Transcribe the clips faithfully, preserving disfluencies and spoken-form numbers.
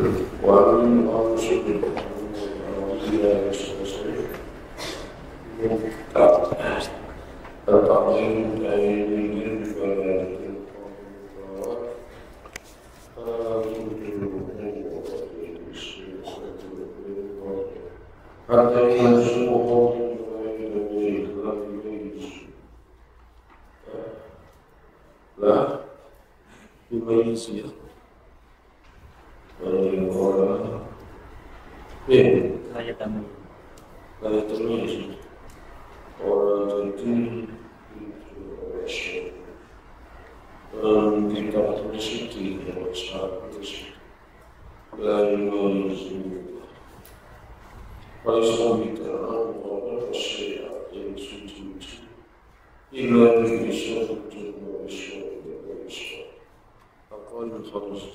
ومن أنصر إلى التعظيم أيدي فلا حتى ينسوه لا يميز orang eh saya tamu saya terus orang itu um kita terus itu yang sangat terus lalu pada saat kita orang saya yang suci ilah Indonesia untuk Indonesia Indonesia أقل خمسة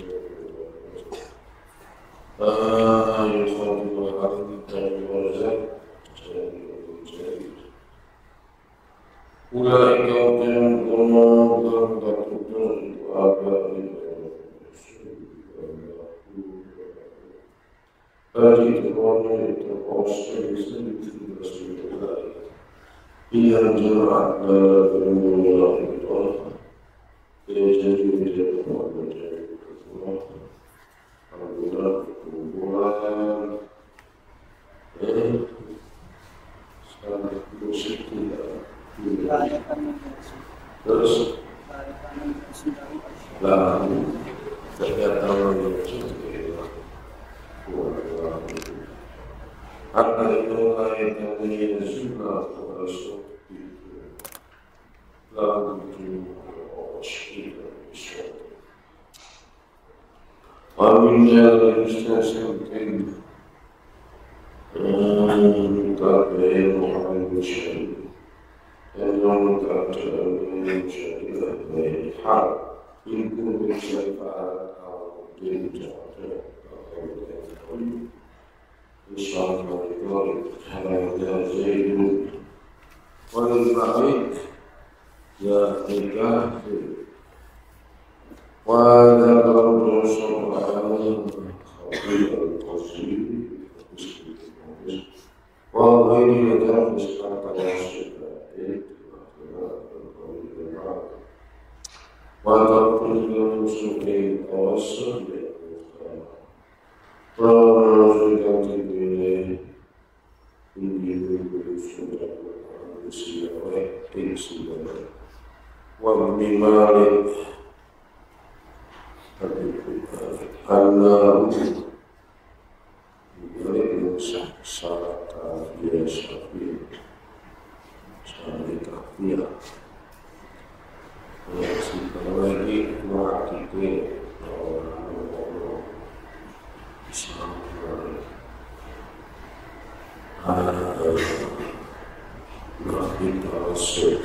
آه يخاطب العبد والرزاق أولئك هم الله تقدر وآبائهم هذه تقوم يتقوصل بسنة رسول الله إذا جمعت لا بأمر الله بالآخر يجري بجد وجري الله alhamdulillah hubungan eh sekarang musik tidak terus lah ternyata apa itu kaitan dengan sunnah Rasul lalu ومن جار المستسلمين متابعين محمد الشريف أنهم متابعين الشريف حال يمكن بالشفاعة أو بالجعفة إن شاء الله يقول هذا زيد وللبعيد يا إله وذكر سبحانه خطيئ القصير وغير ذلك وتقول المسلمين توسل ورجعت إليه وابن مالك Allah boleh salat dia syafi syafi kafir kalau lagi mau kita orang Islam ada berarti terus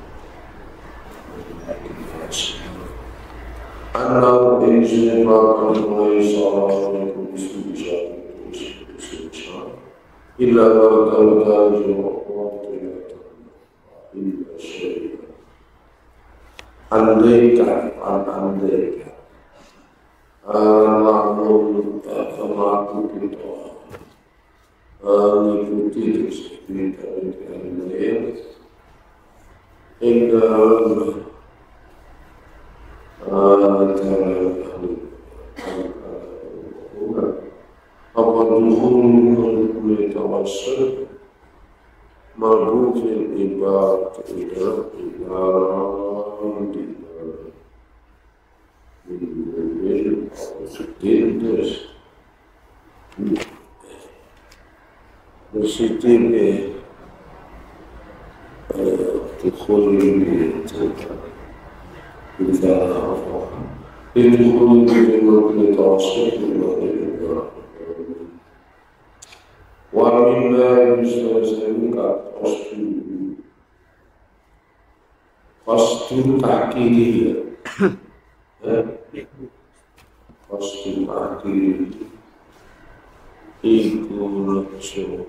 أنه إجماع الله صلى الله عليه وسلم إلا وتوتاج إلا شيء andai andai lalu terlaku kita mengikuti seperti dari hingga الدخول يتوسل مربوط الإباء إلى إلى positif دخول الدخول يتوسل ومما يستلزم قصد قصد تعقيدية قصد تعقيدية يكون شيء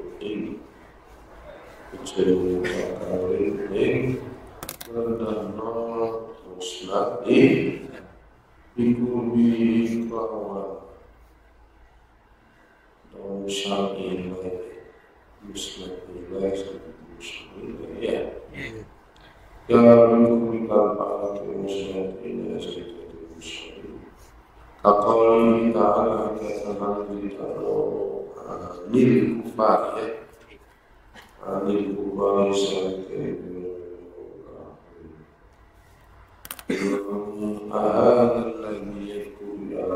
شيء تعقيدي bernama Muslim يكون به bahwa Muslimin Muslimin Muslimin ya ya mengumpulkan para muslimin sebagai muslim Kakoli ta'ala katakan kita nil kufar ya nil kufar sebagai ahal lagi yakul ya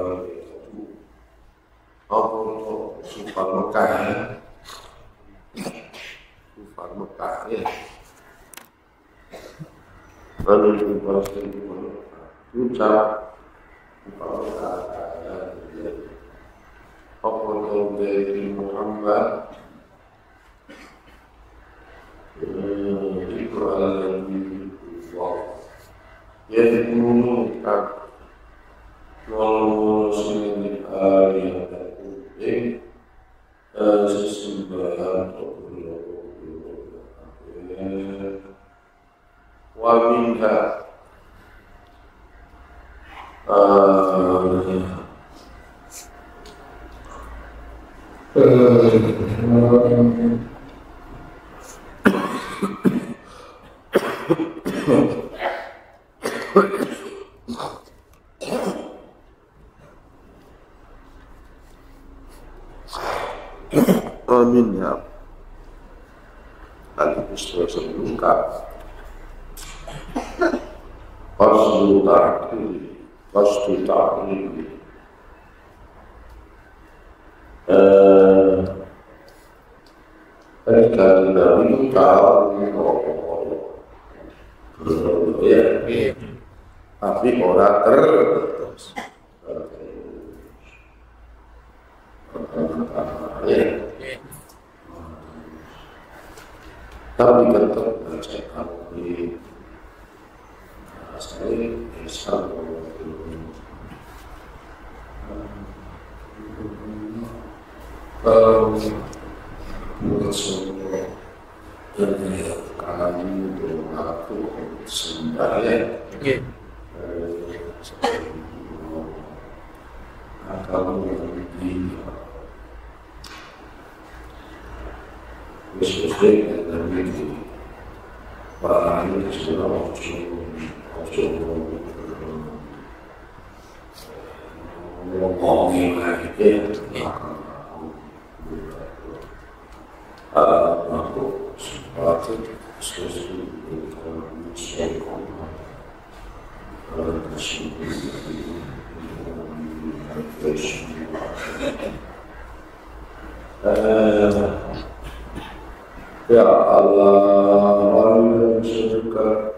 apa kufar Mekah ya kufar Mekah ya lalu kufar Mekah ucap kufar Mekah apa dari Muhammad itu adalah Allah yang mengumumkan Allah sendiri aliyah dan sesembahan wa minha amin ya al-Mustafa lengkap Fasdu ta'qil Fasdu ta'qil Al-Kalim ya tapi orang terus ya tapi tetap baca kami saya Islam Rasulullah dan kami doaku sembahyang akan menjadi khususnya dan menjadi para ahli Islam ngomongin lagi aku sepatu sesuatu yang saya ya Allah yang suka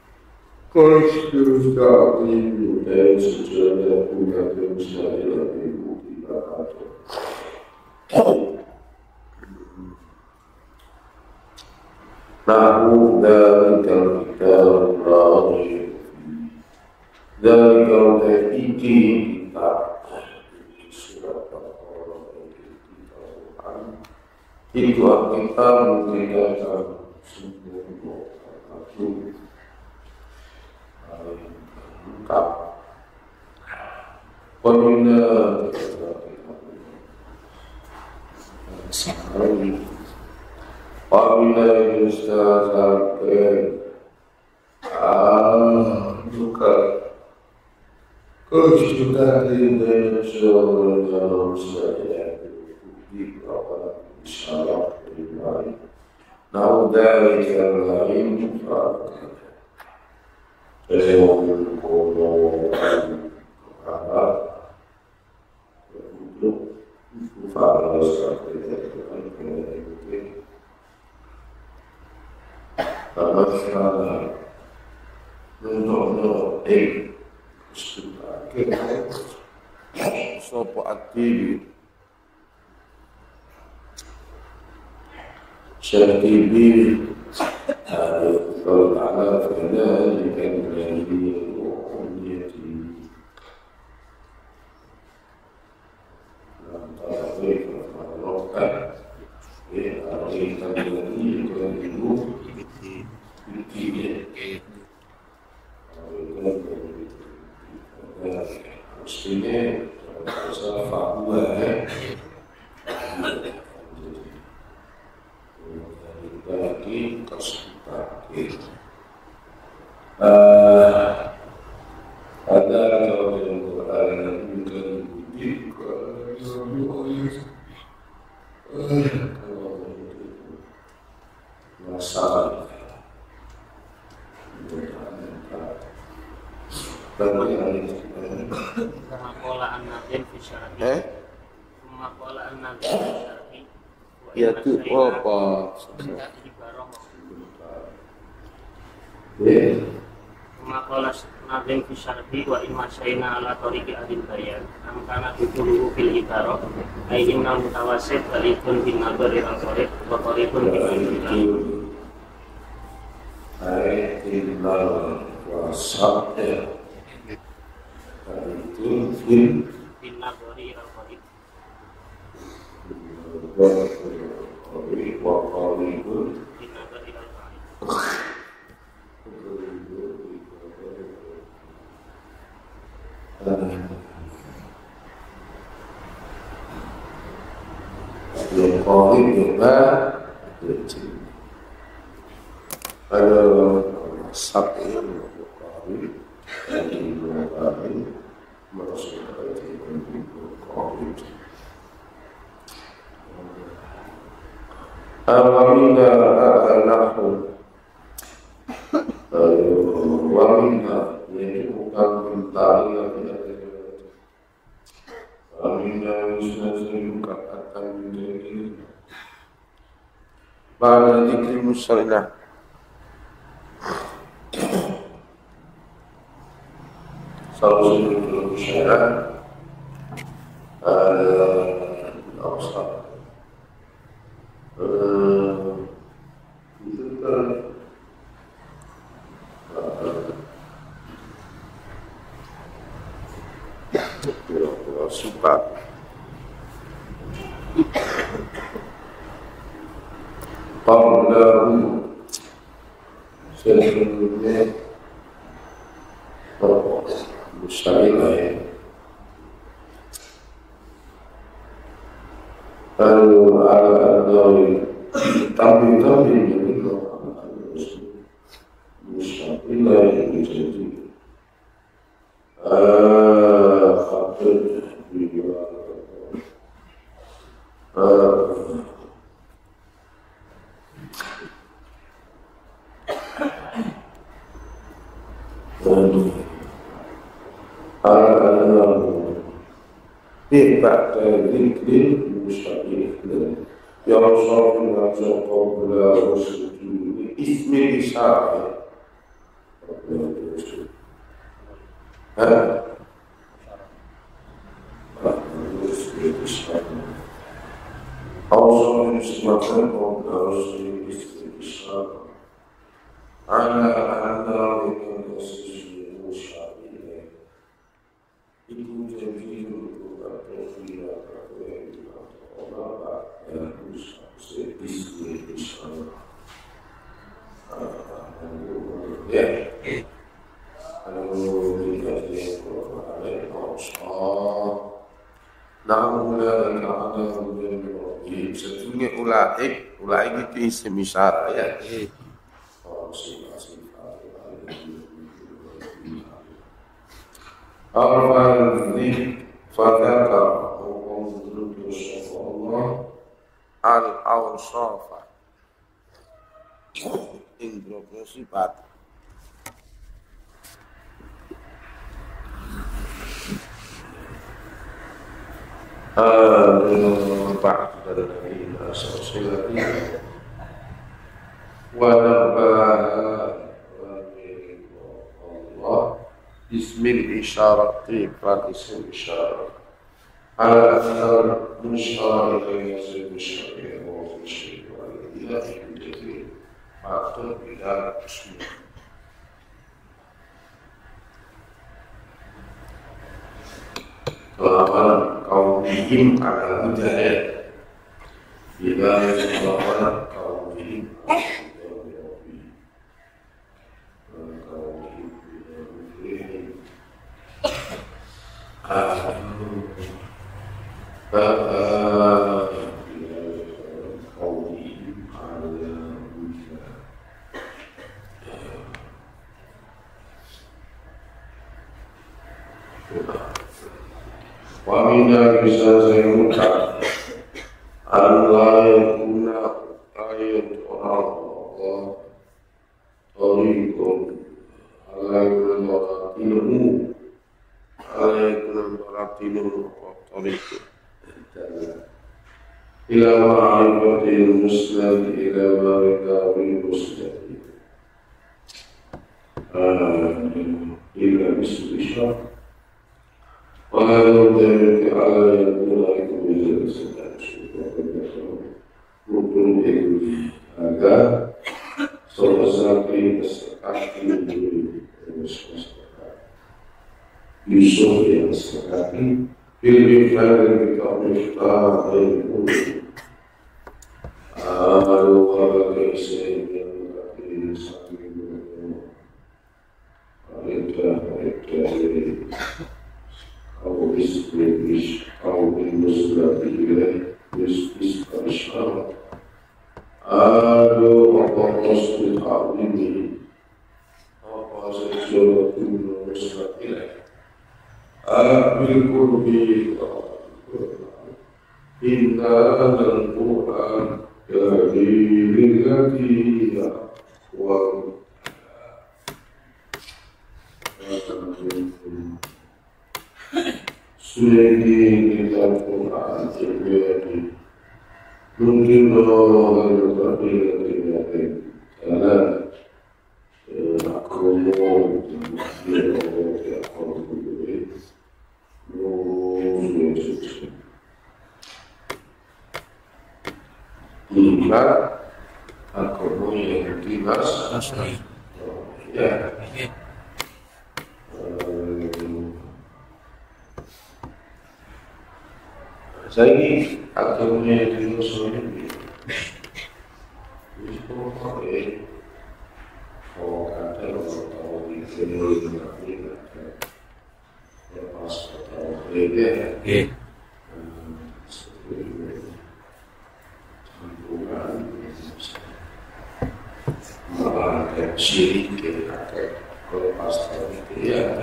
kau ini dari sejarah umat manusia yang dibuat Nahu dhalikal kitab la raiba fihi dhalikal tahqiqi kitab surat Al-Quran itu kita memberikan sungguh aku lengkap pemina sekali Pamina Ustazake Ah Buka Kejutan Indonesia Dalam saya Di Bapak Insyaallah Dimari Nau dari yang lain Ewan Kono Kata Untuk Faham Sekali Karena untuk eh sebagai sopo aktif syartibi kalau ta'ala fana likan jadi umniyati antara mereka melakukan ya artikan jadi kan itu mestinya masalah fatwa bagi ahli Kama qala an-nadim fi syar'i. eh Kama qala an-nadim fi syar'i. ya tu apa Ibarah. ya Kama qala an-nadim fi syar'i wa imma syai'na ala tariqi adil bayan. Am kana dulu fil ibarah ay inna mutawassit tariqun bin nadari al-tariq wa tariqun bin al-ilm. Hai innal wasatya itu fil bin nadari al-tariq. wa qalibun Bin nadari al-tariq. yang qalib juga ada sab ini qalib yang qalib maksudnya itu qalib Awamina anahu Awamina Ini bukan mentari Awamina Wisnazim Kakatan Diri Pada dikri musalinah Salah satu syarat Al-Awsat itu kan uh, sifat Qablahu sebelumnya Musyarilah ya Al-Adawin Tapi-tapi ini Musyarilah yang jadi Khatib Bila Al-Adawin Tidak dari musyarilah Ya Rasulullah Qabla Rasulullah Ismi Isyarat Haa Ismi Isyarat Rasulullah Ismakan Qabla Rasulullah Ismi Isyarat Ala Ala Dengan Asisi Musyarilah Ibu Jamilu Al-Tawfilah ya, kalau tidak dilakukan namun ada yang setungnya ulaik, ulaik itu isim isyarah ya. Al-Fadli Fadaka Allah Al-Awsafa Indro sifat Al-Ba'd dari Rasulullah wa nabbaha Allah Ismil isyarati Fal isim isyarat Ala asal Musyar Ilaiya Sayyid Musyariya Wa Musyariya Wa Ilahi Bidiri Ma'atul Bila Bismillah Kelawan kaum bihim ala hudaya Bila kelawan kaum bihim ala hudaya Kaum bihim bila hudaya Aduh Kaum bihim ala hudaya Wa minna bisa sayuka Allah yakuna ayat Allah Tariqun alaihi ilmu ratilul tariq ila ma'rifatil muslim ila ma'rifatil muslim ila bismillah wa hadha ala yaqulu min rukun itu agar selesai sekali Yusuf yang sekali pilih dan kita minta ilmu alu kalau kese yang kaki sakit ada ada kau bisnis kau bisnis berarti bisnis karisma alu apa mesti kau ini apa sesuatu yang mesti بالقرب إن هذا القرآن يهدي للتي هي أقوم Sunnati kitab Quran terjadi mungkin Allah berkata karena aku mau dia aku Hingga aku punya dinas ya saya aku punya dinas ini itu pakai oh kata kalau di sini lepas atau beda, campuran, malah kecil kita lepas atau beda.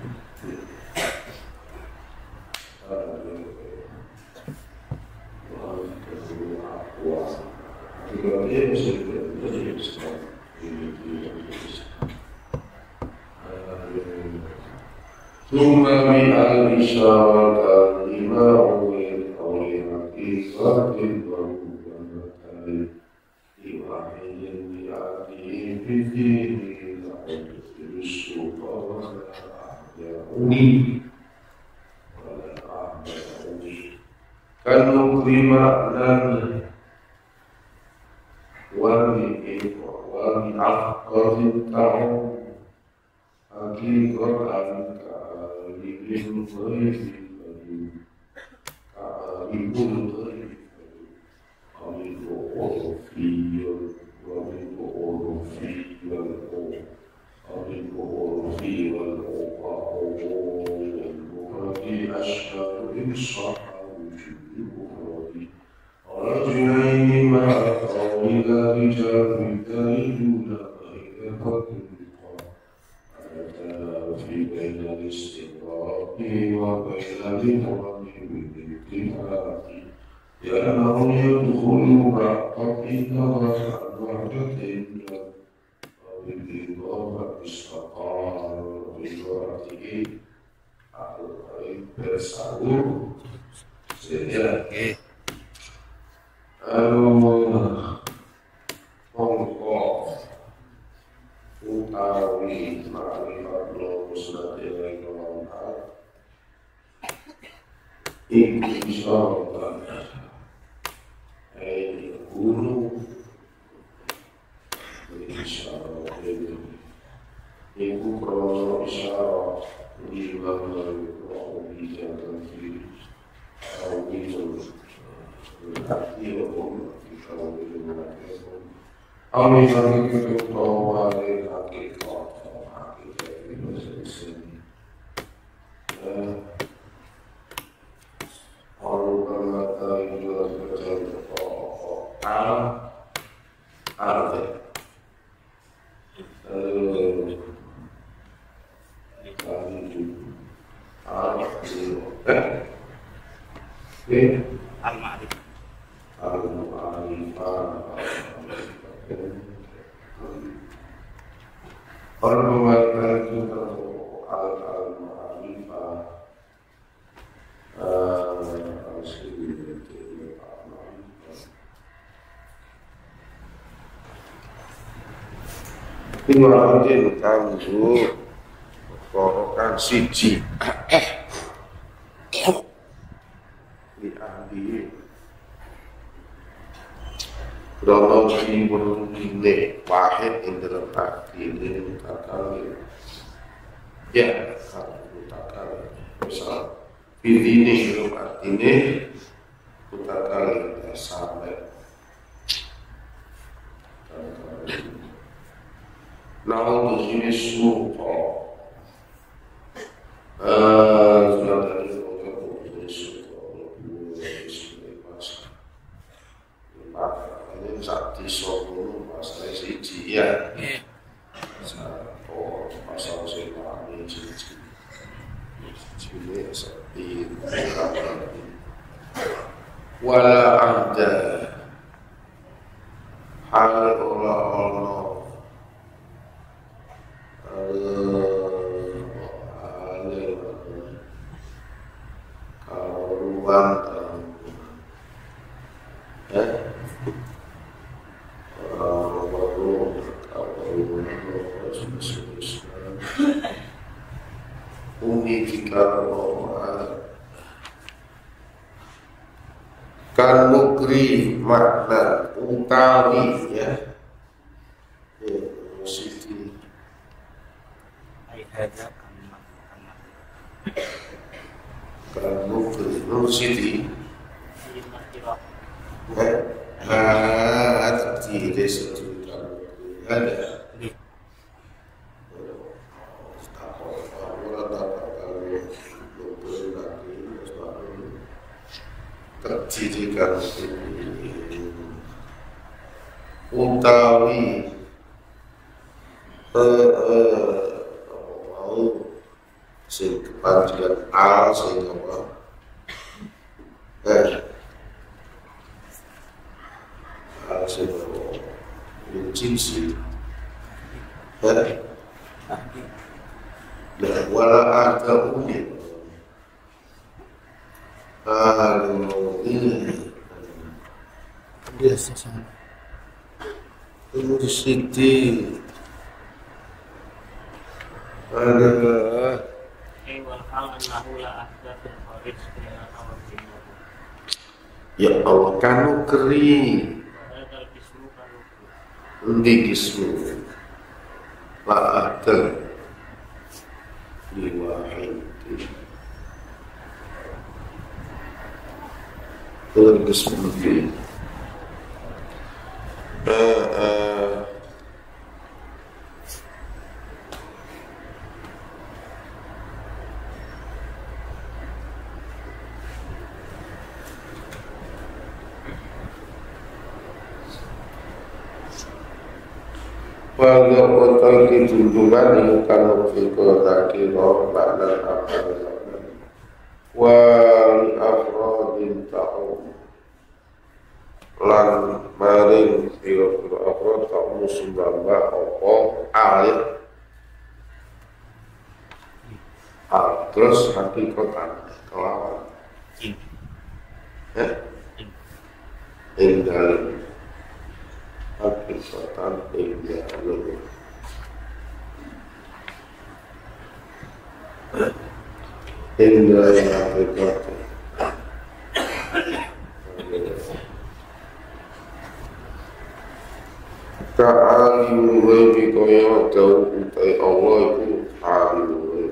ثم بالإشارة لما أولي أولي حقيقة ومبنى لوحي بأهله في الدين لعبد السلطان يعوني ولا أعمل كنكرم لنا وبأفقد التعاون حقيقة Ibn Ghaib Ibn Ghaib Amin Orfiyal Amin Orfiyal Amin Orfiyal Al-Bukhari Ashhadu Insha'a Wujud Bukhari Rajulaini ma'aqawila rijal Taiduna Bainakum في بين الاستقراء وبين الهرم بالاتفاق لأنهم يدخلوا بعضهم وحدة وبالإضافة استقار بذاته على التسعود سجاد utawi ma'rifat lurus dari Allah iki insyaallah ai guru insyaallah iku krono insyaallah di bawah rohi dan fi au itu arti umum kalau dengan Amin bagi kedua dari hakikat hakikat itu sendiri. Orang berkata itu betul betul al al itu al eh al ma'rif al ma'rifah Orang membaca itu al-ma'rifah Diwajib kanggo perkara siji di ahli krono timbul nilai wahid ing dalam arti ini mutakal ya kalau mutakal misal ini dalam arti ini mutakal sampai Namun di sini suka, sudah tadi kita boleh suka, boleh suka, maka ini saat disokong pasal siji ya, oh pasal sewa ini siji, siji seperti wala ada hal Allah kalau ruang eh kalau umi jika kan mukri makna utawi ya siti Ada kan mukri nur siti ah tadi desa itu ada terjadikan utawi mau sing kepanjangan al sing apa eh al sing jinsi eh dan wala ada unik aduh ini biasa sana ini di sini ada ya Allah kanu kering di kismu la ada di wahid dalam kismu ini pada otak tunjungan yang kalau fikir kiro makna apa wal afrodin ta'um lan maring kiro kiro afrod ta'um sumbamba opo alit al terus hakikatan kelawan eh indah hakikatan indah lulu indah yang hakikatan ka'alim ghaibi kaya jauh utai Allah itu alim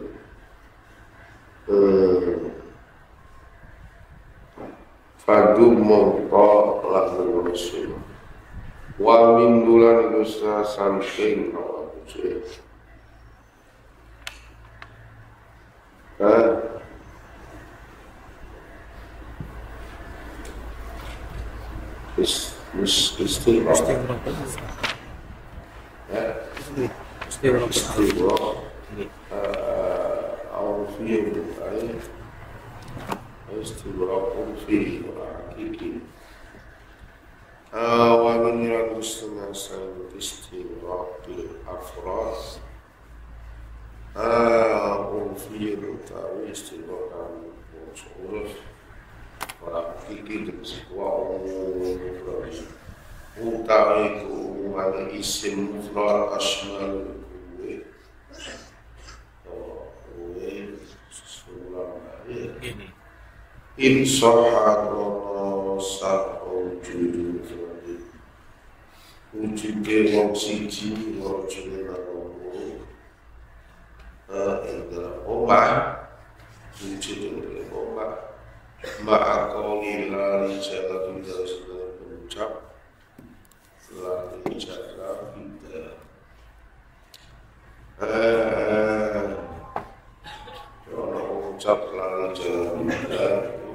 fadum mongko lahul rasul wa min bulan nusa samping awal usia kan is is istighfar ya istighfar istighfar awal usia ay istighfar usia hakiki wa min al-muslimin sayyid istighfar bil afrad ah usia utawi istighfar urus orang fikir sebuah umum utawi umuman isim mufrad asmal kuwe kuwe sulam ini in saharo sa'ujudu wujude wong siji wujudé loro ing omah wujude omah ma'akoni lari jalan terus berucap lari jalan kita kalau ucap lari jalan kita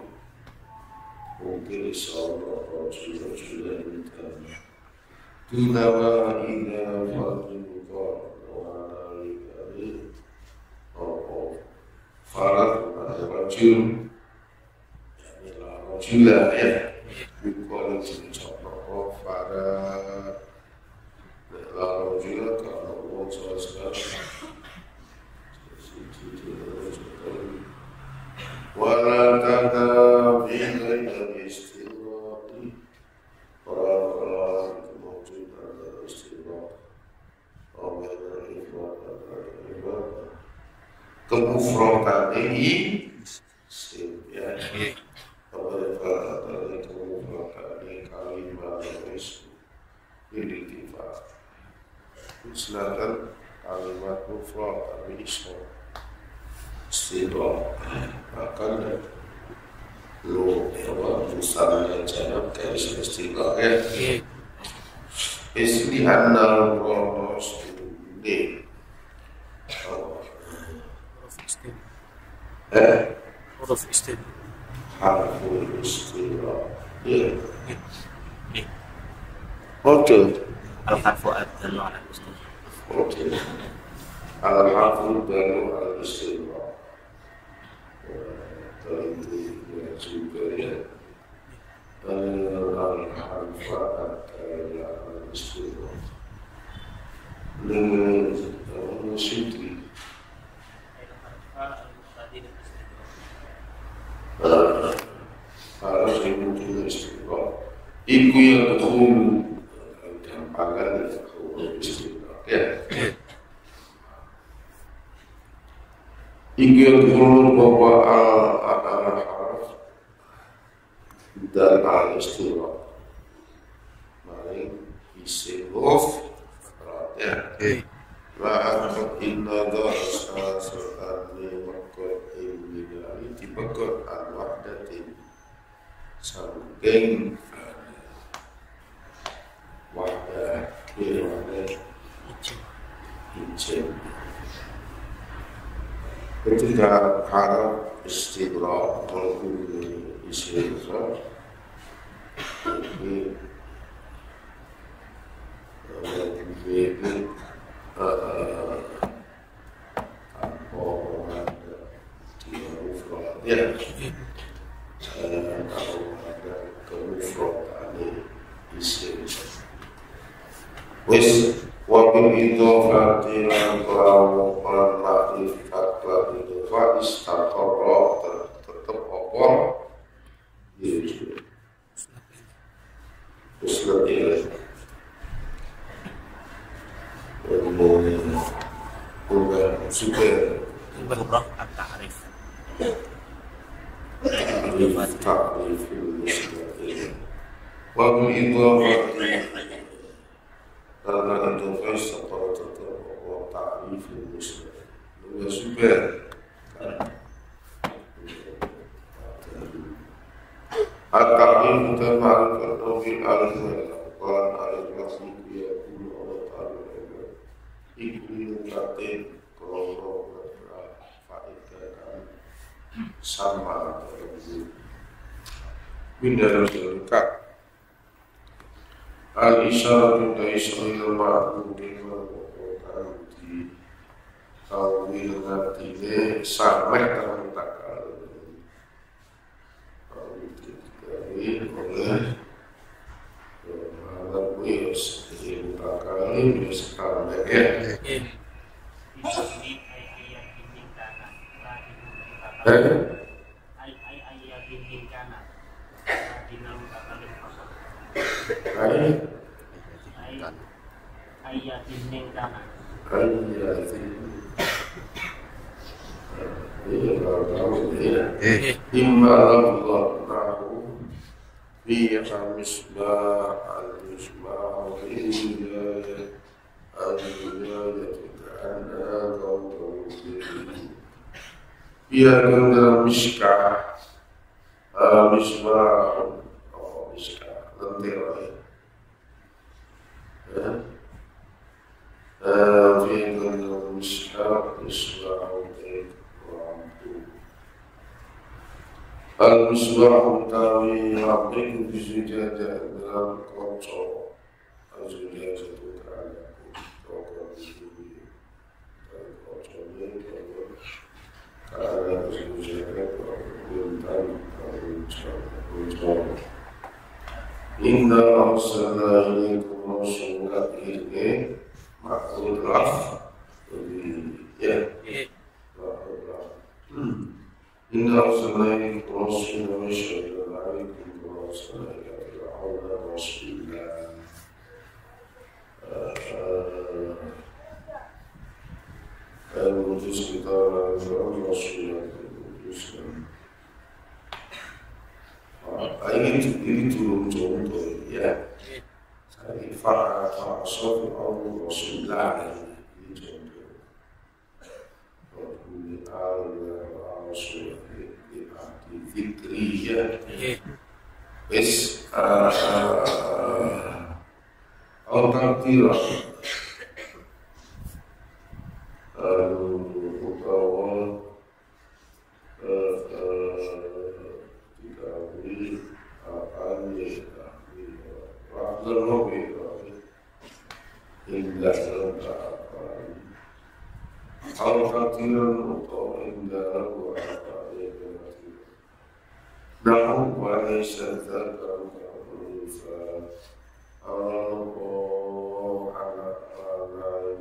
mungkin insyaallah sudah-sudah kita tunawa ina fadluka wa alaika oh farad rajul ila rajula ya bukan contoh farad ila rajula kalau Allah SWT wala tata bi'la istighfari para mawjud ada istighfar kemufrodan ini ya apabila ada kemufrodan ini kalimat isu ini tifat sedangkan kalimat mufrad tapi isu istighfar akan lo apa misalnya jangan garis istighfar ya istighfar naros ini eh huruf istin harful istighfar ya oke al-harfu ad-dallu ala al-istin oke al-harfu dallu ala istighfar itu juga ya al-harfu ad-dallu ala istighfar dengan sintri harus dibutuhkan istighfar iku yang dahulu gampangan istighfar ya iku yang dahulu bahwa al-harf dan al-istighfar mari isim huruf ya ma'arif inna dharsa su'adni waqat ilmi dibakut al-wahdatin sanggeng wahdah wahdah izin ketika harap istighfar menggunakan istighfar ini ini ya, kalau ada kemufrodan isim, wes wabil itu fatilah kalau makrifat kalau itu fatis takoro tetap opor, itu usul ini, kemudian bukan super berubah at-ta'rif ta'rif wa bil idhafati karena idhafah separah tetap wa ta'rif muslim wa super at-ta'rif ma'rifat bil alif wal alif ya kullu Allah ta'ala iku katen kalau sama bindara dekat al-isyaratu ta'isyaril ma'rufin wal di tawil ngatine sameh terletak ini oleh alat wis yang bakal sekarang ya eh Ayat ayatin ning kanan. ayatin. Iya kalau tahu ya. Imma Allah nahu fi misbah al-misbah al-hidayah al-hidayah ka'anna qawmun ia dalam miskah misbah oh miskah lentera ya fi dalam miskah misbah al-misbah utawi lampu fi zujadah dalam kaca al-zujadah itu kan kaca itu kaca ini ada zujadah bintang kaca inna arsalna ilaikum rasulan ini maksud raf ya إن أرسلنا إليكم رسولا شهيدا عليكم كما أرسلنا إلى فرعون رسولا المجلس كتاب فرعون رسولا ini ini turun contoh ya saya fara fara sofi Allah Rasulullah ini contoh Allah Rasul fikriyah is autaktirah utawa dikawin apanya rahlan hobi indah apanya autaktirah utawa indah nahu wa laysa dzakaru kal-unsa Allahu ala ala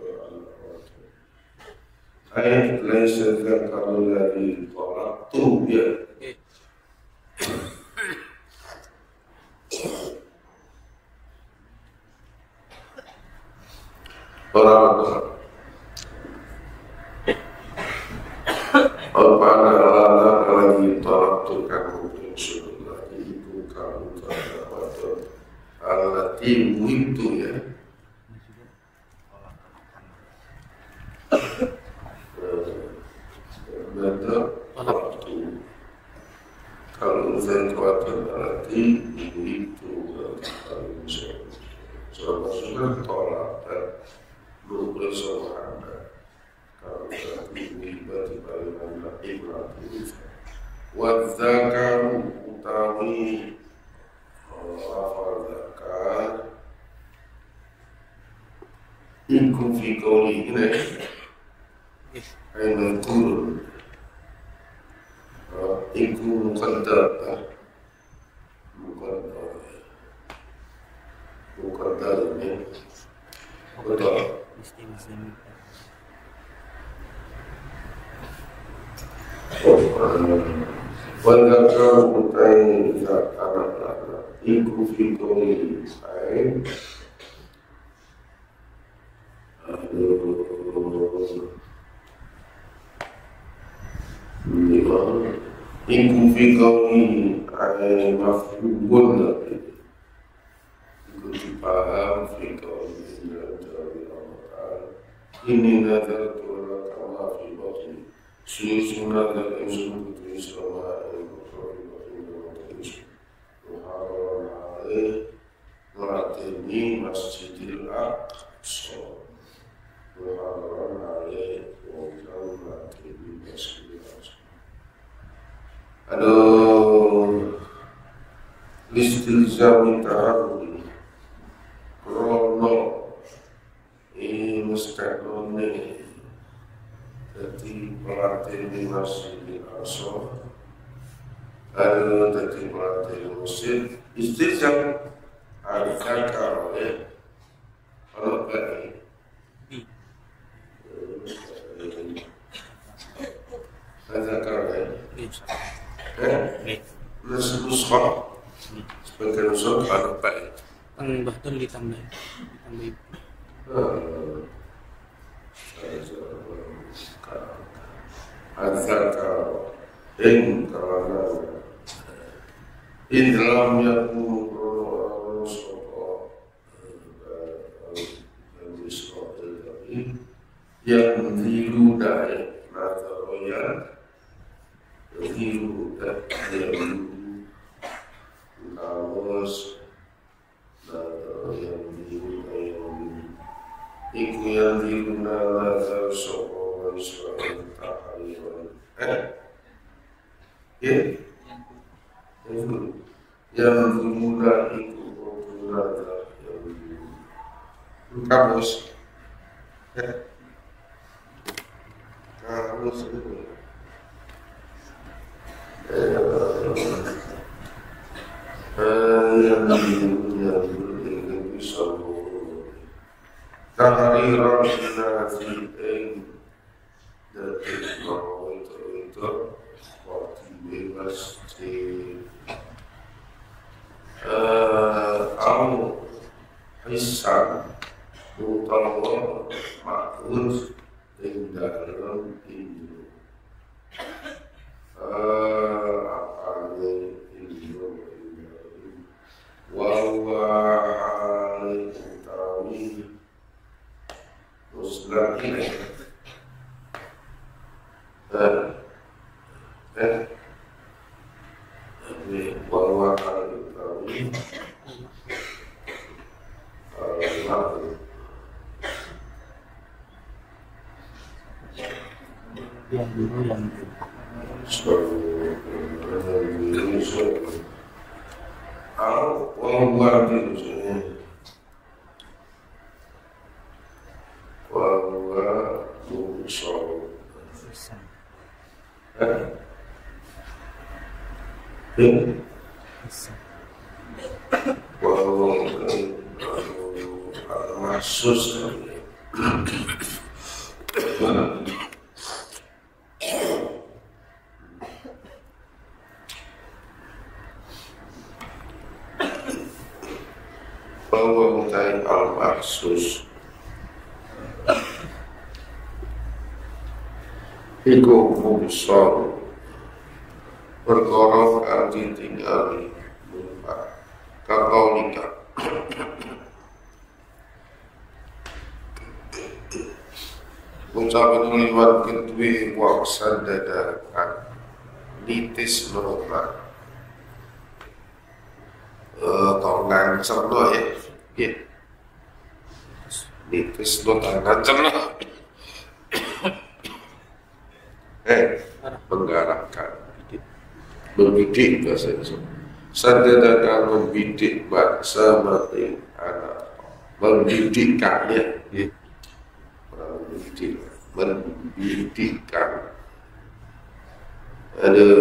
ayat laysa dzakaru ladzi talaqtu ya orang pada anak lagi tolak kamu insyaallah ibu kamu pada alat ibu itu ya betul waktu kalau saya kuatkan alat ibu itu kalau insyaallah sudah tolak dan belum sama anda kalau tiba-tiba dengan ibrahim wadzakaru utawi lafal zakar ikum fi qawli ini ayat turun ikum muqaddar muqaddar muqaddar ini betul wadzakar utai zat anak-anak iku fi qawli ay iku fi qawli ay mafhumun iku dipaham fi qawli ini nazar turun kama fi batni Sunnah dan Rasul itu selama itu muharram alaih meratini Masjidil Aqsa muharram alaih wajah meratini Masjidil Aqsa aduh listilzami ta'arudi krono ini mustakone jadi pelatih di Masjidil Aqsa ada jadi pelatih di masjid istijab ada kalau ya kalau baik ada kalau ya eh nuskah sebagai nuskah kalau baik Kang Bahdul ditambah ditambah Azkar in karena in dalam yang yang dilu dari Nazaroyan dilu dari yang Nawas Nazaroyan dilu yang iku yang dilu Nazar Sokowan Sokowan Tahaliwan eh ya yang dimulai iku Nazar yang dilu kamus eh kamus itu yang yang bisa tahriran nasiin dari mau itu itu waktu bebas di kamu bisa utama makhluk di dalam Indo apa Indo wawahai utawi muslim ini eh eh ini wawahai utawi makhluk yang dulu yang so so Aku orang luar itu orang luar itu so eh orang ada masus bahwa mutai al-maksus iku mubsor perkara kang ditingali lupa kakaulika ucapan liwat kedue waksan dadakan nitis merubah tonggang cerno ya ya nitis lo tonggang cerno eh menggarapkan membidik bahasa Indonesia sadadakan membidik bangsa mati anak mendidikkannya ya mendidik mendidikkan ada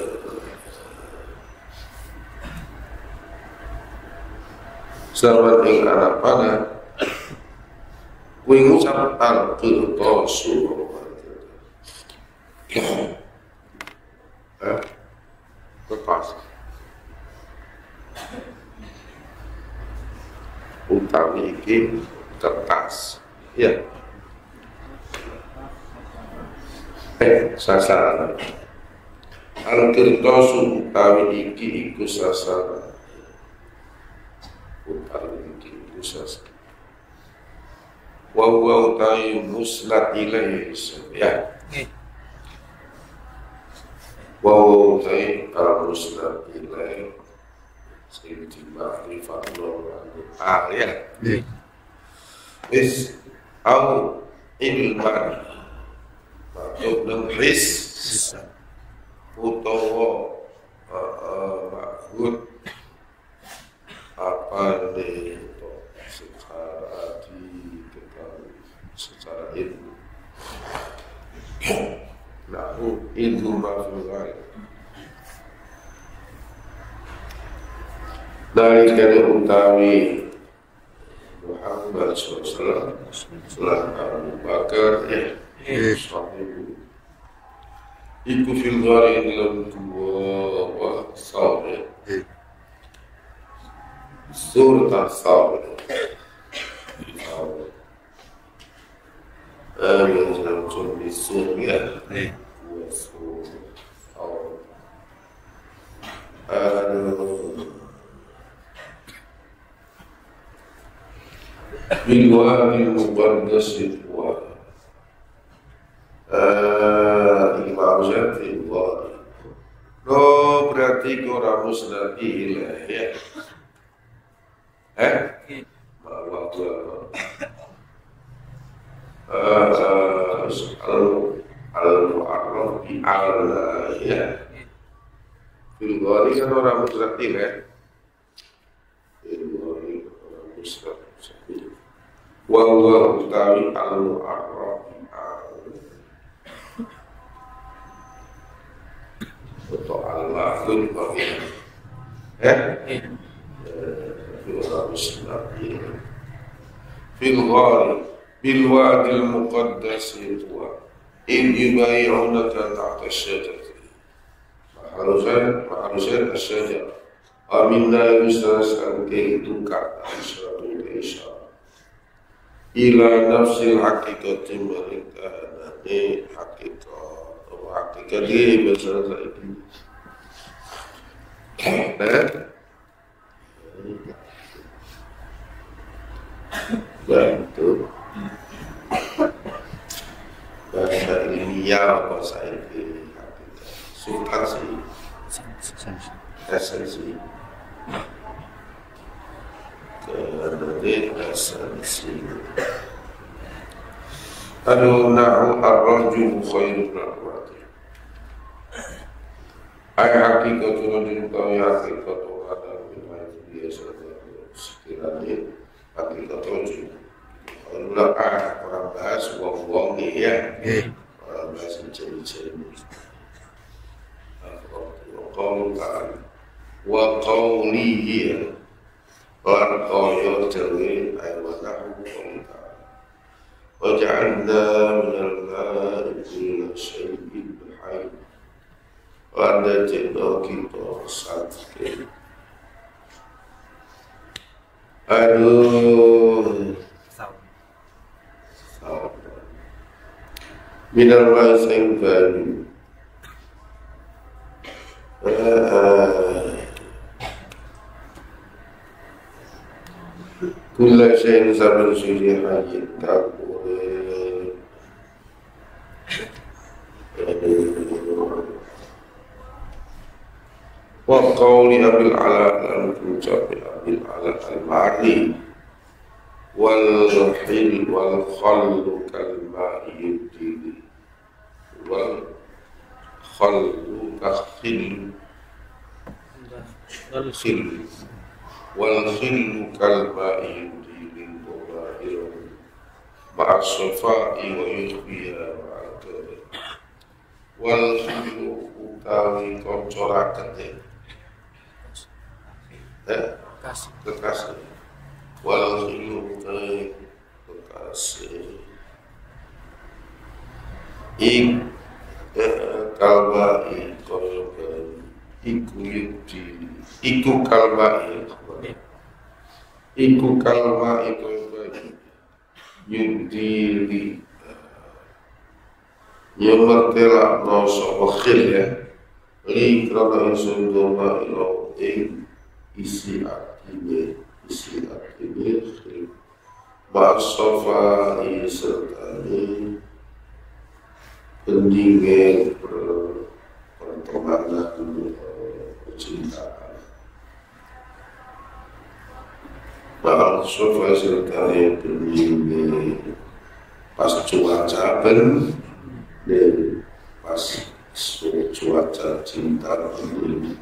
zaman ing anak panah kuwi ngucap al-qirtasu eh kertas utawi iki kertas ya eh sasaran al-qirtasu utawi iki iku sasaran utawi iki khusus wa huwa utawi muslat ilaihi ya wa huwa utawi muslat ilaihi sing dimakrifat Allah ah ya is au ilman maksud dan his utawa maksud apa ini secara diketahui secara ilmu lahu ilmu mafulai dari kali utawi Muhammad shallallahu alaihi wasallam setelah Abu Bakar ya sahibu iku fil ghari dalam dua wa sawah Surat Al-Thawr. Amin. Langsung disur ya. Aduh. Bilwadi muqaddas wa Imam Syafi'i wa lo berarti orang musnad ilah ya. Eh? Bahwa al-mu'arraf bi Allah ya. Bilwadi kan orang musnad ilah. Bilwadi orang musnad Syafi'i. Wa huwa utawi al-mu'arraf atau Allah itu eh fil ghari bil wadi al muqaddas wa in yubay'unaka tahta asy-syajarati mahalusan mahalusan asy-syajar aminna yusrasan kaiduka asyratul isya ila nafsil haqiqati mereka dari hakikat hakikat dia bahasa lagi bantu bahasa ilmiah bahasa ilmiah substansi esensi dari esensi anu na'u ar-rajul khairun al-wati ay hakikatu rajul kawai hakikatu ada bilahi biasa sekiranya hakikatu rajul kalau ah orang bahas wong-wong ya orang bahas mencari-cari qawlu ta'ala wa qawlihi wa qawlihi ta'ala ay wa nahu qawli ta'ala وجعلنا من الماء كل شيء حي وأنزلنا كتاب صادق aduh من الماء سينفعني كل شيء سبب شيء حي تقول wa qawli abil ala dan ucapi abil ala al-ma'ri wal hil wal khallu kalma'i yudili wal khallu kakhil wal khil wal khillu kalma'i yudili mubahirun ma'as-safa'i wa yukhbiya ma'al-kadhi wal khillu utawi koncorakati eh kekasih wal khilu kekasih ik kalbai kolban iku yudi iku kalbai iku kalbai kolban yudi nyemertela no sobakhil ya li krana insun doma ilo ing isi akibe isi akibe ma'asofa sertani pendingin pertemanan percintaan ma'asofa sertani pendingin pas cuaca ben dan pas cuaca cinta pendingin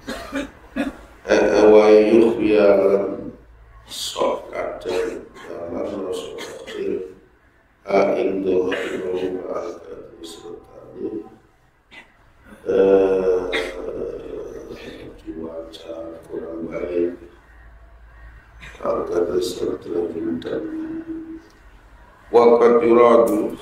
wa yukhbiyalan sok kadang dalam rasul a indo hakimu al-kadhi sultani cuaca kurang baik al-kadhi sultani dan waqad yuradu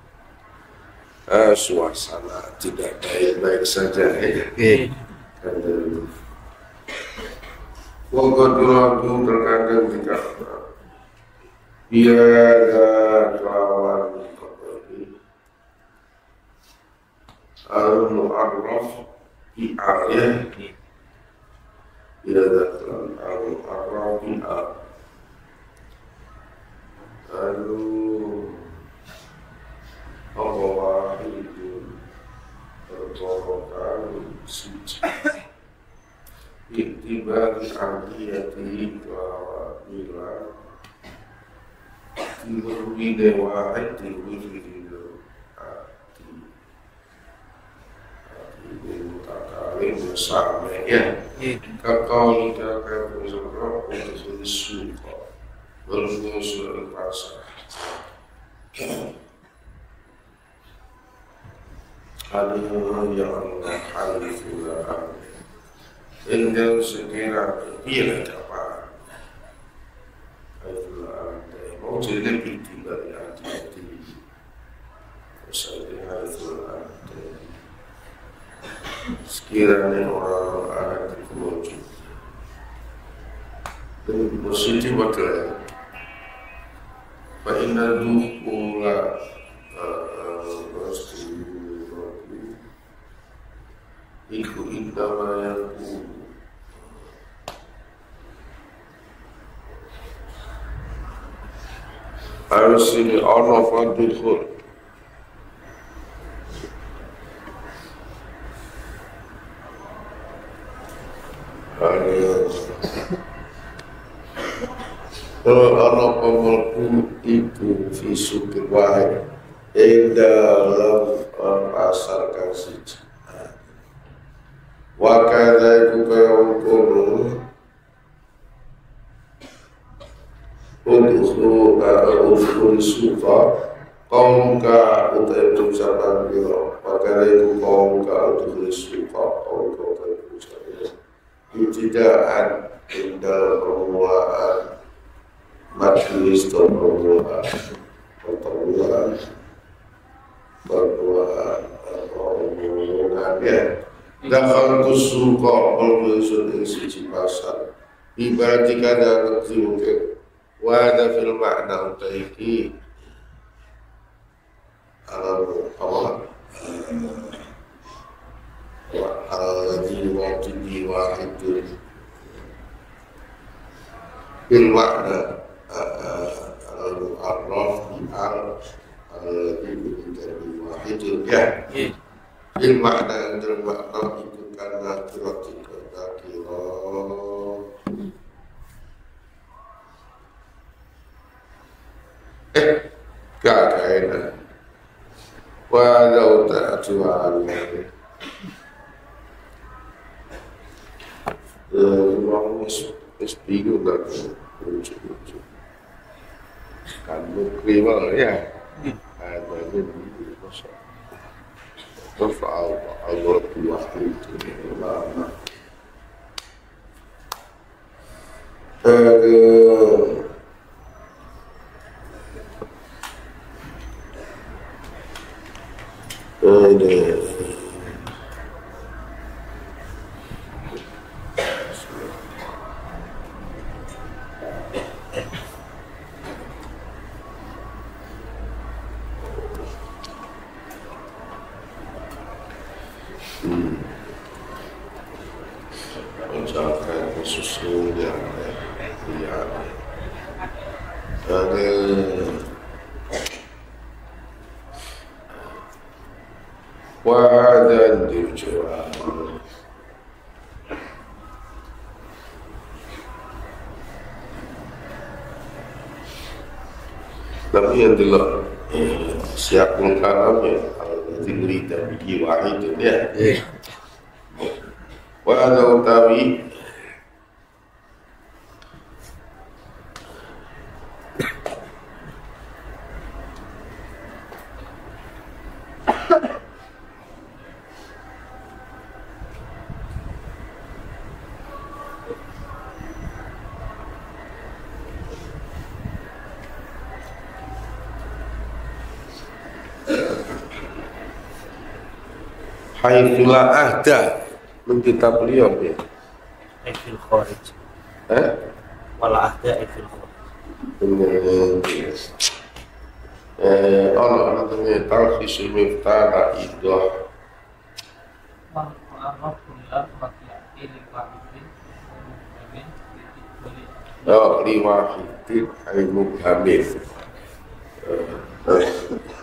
suasana tidak baik-baik saja ya Wagoduraku terkadang dikata biada kelawan kembali al-mu'arraf i'al biada kelawan al-mu'arraf i'al lalu Allah itu berkorokan suci Iktibari aliyati kawabila Tilurwi dewa'id tilurwi ati Ati mutakalim bersama ya Kakau nikah kaya bersama Untuk suka Bermusul pasah Aduh ya Allah Alhamdulillah Indah segera bila dapat Itulah anda mau jadi lebih tiba di hati-hati Saya itulah anda Sekiranya orang akan terwujud Dan positif adalah Fa'inna duhula Pasti Iku indama yang ku Harus ini Allah fadilkhul Allah pemelku itu fisukir wahid dalam pasar kasih Wakada iku kaya kono Udhulu Udhulu sufa Kaumka utai ucapan bila Wakada iku kaumka Udhulu sufa Kaumka utai ucapan bila Ibtidaan Indal permulaan Majlis dan permulaan Permulaan Permulaan Permulaan ya Dakhal tusuqa al-busul ing siji pasar ibarat kada ngerti mungkin wa ada fil makna utaiki al-Allah wa al-ladhi wa tidhi wa itu fil makna al-arraf al-ladhi wa itu ya Bil makna dan makna itu karena kira-kira kira eh gak kainan walau tak jual orang is bingung kan lucu-lucu kan kriminal ya ada ini masa Tafa'al Allah waktu itu lama. Aduh. Aduh. Mencapai sesuatu yang lihat ada wadah dijual tapi yang tidak siap mengkalamnya kalau tinggi dan jiwa itu dia wadah utawi haitsulah ahda menkitab beliau ya Haifil Kharij Eh? Wala ahda fil khutbah. Eh, Allah namanya talkhisul miftah idah. Wal mu'arraf kullar waqiyati li wahidin mubhamin bi Oh, lima hitin ay mubhamin. dari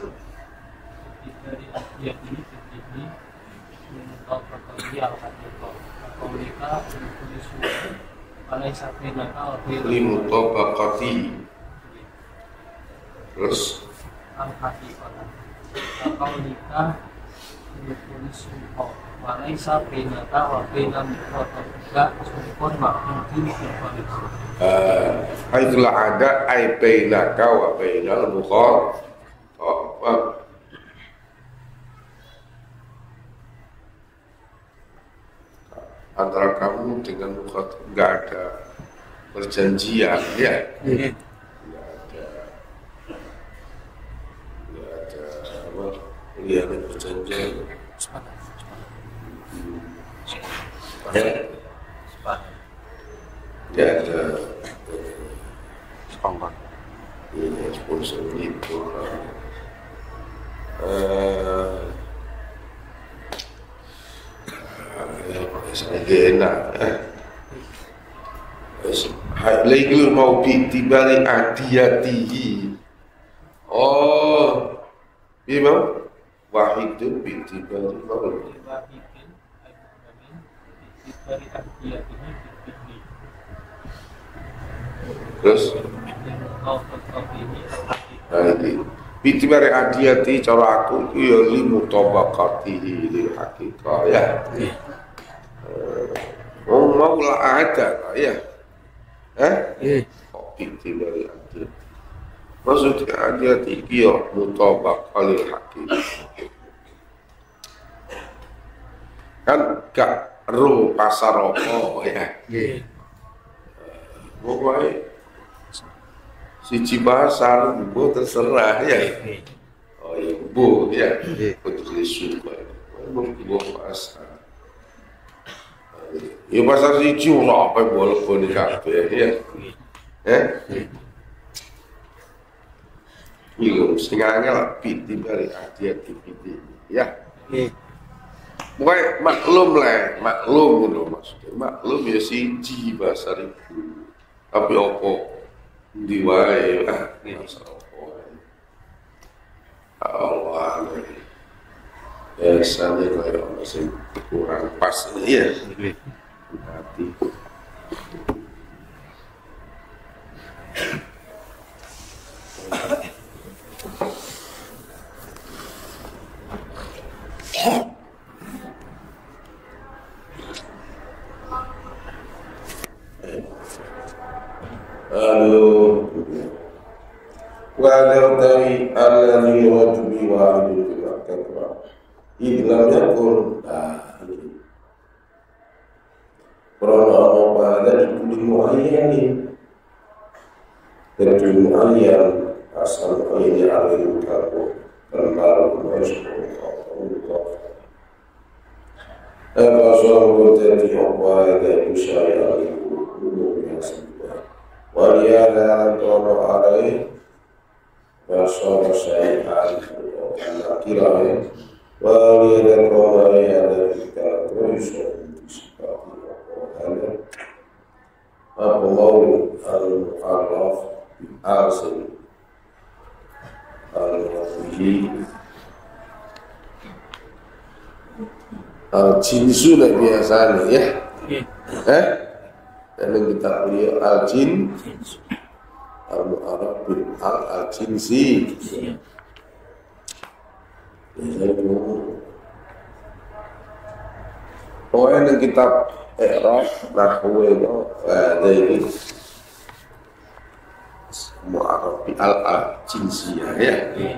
akhir ini begini menurut perkali al-hadiqah qaulika tulisu alaysa bainaka wa bainal Limu tabaqati. Terus al-hadiqah qaulika tulisu alaysa bainaka wa bainal mutaqabba sumkun ma'mudin fil qalis haitsulah ada ay bainaka wa bainal mukhatab. Antara kamu dengan mukhatab nggak ada perjanjian, ya? Nggak ada, nggak ada apa? Iya, ada perjanjian. Ya, nggak ada Sponsor. ini sponsor itu. Eh, saya enak. Laigul mau bitibari adiyatihi. Oh, iya mau wahidun bitibari mau. wahidin ay mubhamin bi dari akhir ini begini Terus menurut perkali ini al-hadiqah nah ini bitibari adiyati cara aku itu ya limu tabaqatihi lil haqiqah ya. Oh, mau lah ada ya. Eh? Iya. Kok bitibari adiyati. Maksudnya adiyati itu ya mutabaqah lil haqiqah. Kan gak ro pasar apa ya. Pokoknya siji pasar bu terserah ya. Oh iya bu ya. Untuk suka. Mungkin bu pasar. Ya pasar siji ora apa boleh-boleh kabeh ya. Eh? Iya, sing angel piti bari hati-hati piti. Ya. Pokoknya maklum lah, maklum ngono maksudnya. Maklum ya siji pasar itu. Tapi opo di wae ah pasar opo. Allah. Biasanya kayak masih kurang pas ya. Hati. Lalu wajar dari alladhi yuwajjubi wa'idun fil akbar idlam yakun ahli karena Allah pada dikuli mu'ayyanin dan mu'ayyan asal ini alil kaku dan baru masyarakat Allah apa soal jadi Allah dan usyaya itu biasa Waliyana tono alai Basara syai'an Kira-kira Waliyana tono alai Ada kita Turisya Ada Apa mau Al-Mu'arraf Al-Asim Al-Wafihi Al-Jinsu lah biasanya ya. Eh? Dan kita beliau al-jin al-mu'arraf bil al-jinsi. Pokoknya yang kitab i'rab nahwu itu ada ini mu'arraf bil al-jinsi ya.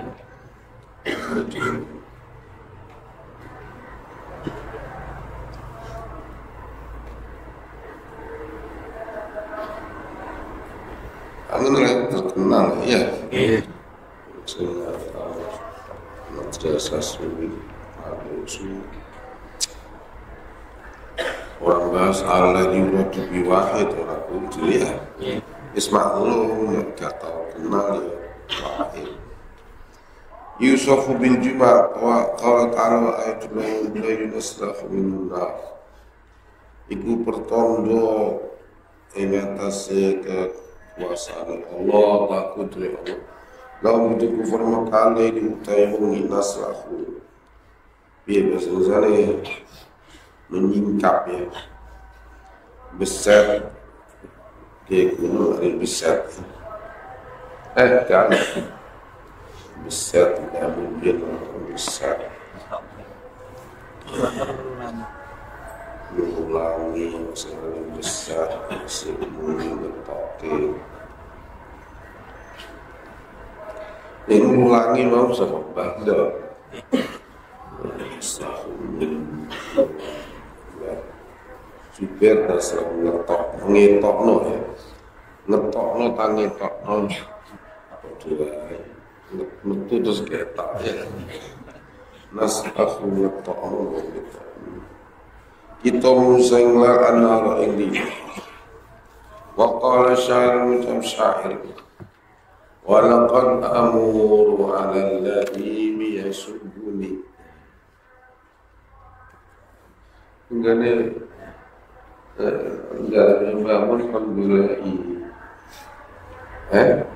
Anu yang terkenal ya. Madrasah Suwi Al-Usul orang bahas Allah yuradu biwahid orang kudu ya ismaklum gak tau kenal ya wahid Yusufu bin Juma wa qala ta'ala ayatul lain aslahu min nar iku pertondo ing atase kekuasaan Allah ta kudri Allah lalu itu kufur makale di utai wong naslahu biar bahasa menyingkap ya besar kayak gunung ada besar eh kan besar tidak mungkin besar mengulangi masalah besar sebelum bertoke ini mengulangi mau sama bangga Jubair dasar ngetok, ngetok no ya, ngetok no tak ngetok no, dua, metu terus ketak ya, nas aku ngetok no ngetok, kita musenglar anara ini, waqala syair macam syair, walaqad amuru ala al-laimi yasubuni, enggaknya enggak membangun pembulai eh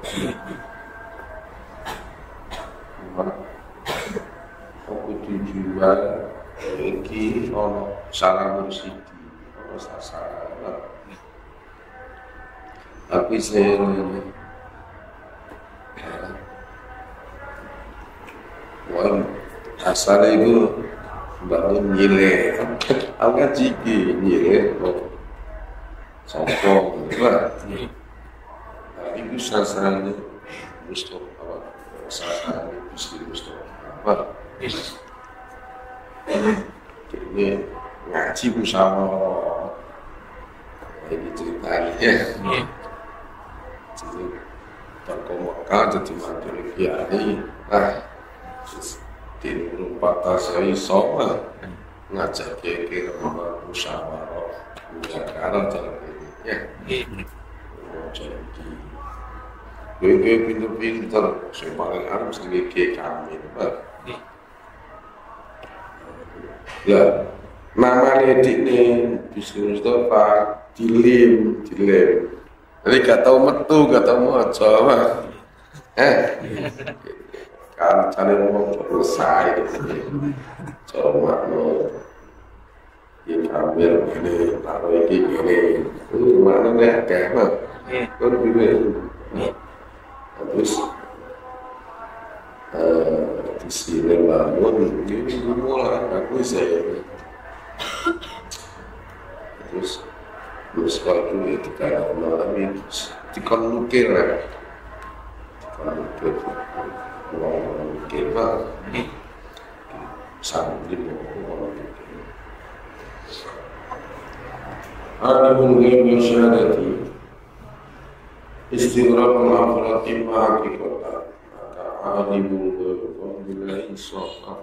aku dijual iki ono salah musidi ono sasaran tapi saya wah asalnya itu bangun nyile aku kan ciki nyile sombong, lah. Tapi itu sasarannya Mustafa, sasarannya Gusti Mustafa. Jadi ngaji musyawarah, ini ceritanya. Jadi toko Mekah jadi mantu kiai, ah, di rumah tasai sama ngajak kiai rumah musyawarah, musyawarah jalan. Ya, jadi, gue pinter-pinter, saya paling arm sedikit kami, pak. Ya, nama ledik nih, Bisri Mustafa, dilim, dilim. Jadi gak tahu metu, gak tahu mau coba, eh, kan cari mau selesai, coba lo. Ambil ini, taruh ini, ini, ini mana nih, kayak kan gini, terus di sini bangun, ini mulai aku saya, terus terus waktu itu kayak malam itu dikon lukir lah, dikon lukir, mau lukir lah, santri mau lukir. Alimul ghaib wa syahadati istighraqul afrati ma haqiqatan maka alimul ghaib wa billahi insafah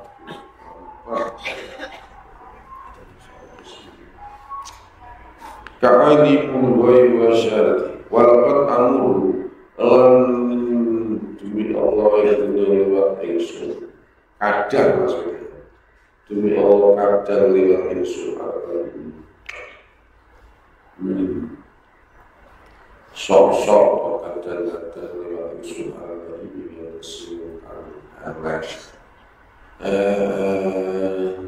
ka alimul ghaib wa syahadati walaqad amuru lan demi Allah yang lewat insun kadang maksudnya demi Allah kadang lewat insun Hmm. Sok-sok kadang-kadang lewat usul al-Ghaibi yang usul al-Hamash eh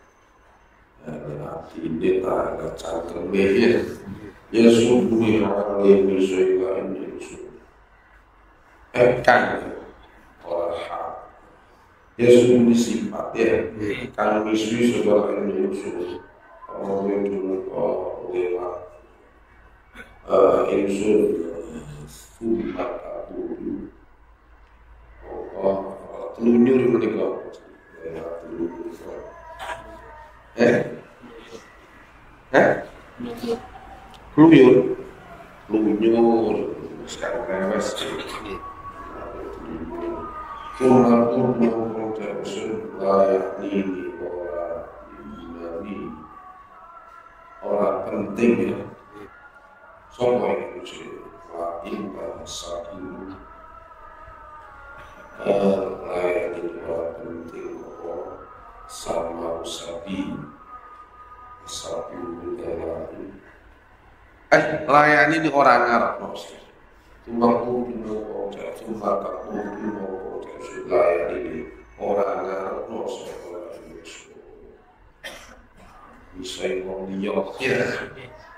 arti ini tak ada cangkemnya ya subuhi orang yang bersuara ini usul eh kan orang ya subuhi sifat ya kan misui sebuah ini usul orang yang dulu lewat insun sumat abu oh telunyur menikah eh eh telunyur telunyur sekarang lewas sumat abu terus layak ini orang ini orang penting ya. Sopo itu sih lain bahasa ini layani orang penting kok sama usabi usabi udara eh layani di orang Arab maksudnya tumbang kudu nopo tumbang kudu nopo layani di orang Arab maksudnya bisa ngomong dia ya